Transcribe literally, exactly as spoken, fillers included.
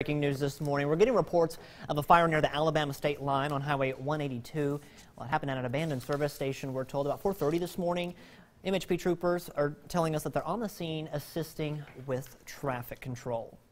Breaking news this morning. We're getting reports of a fire near the Alabama state line on Highway one eighty-two. Well, it happened at an abandoned service station, we're told, about four thirty this morning. M H P troopers are telling us that they're on the scene assisting with traffic control.